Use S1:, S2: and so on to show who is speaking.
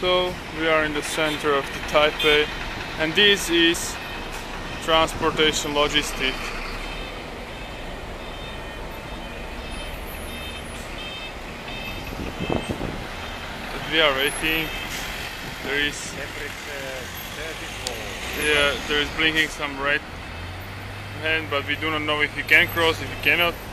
S1: So we are in the center of the Taipei, and this is transportation logistic. We are waiting. There is there is blinking some red hand, but we do not know if you can cross, if you cannot.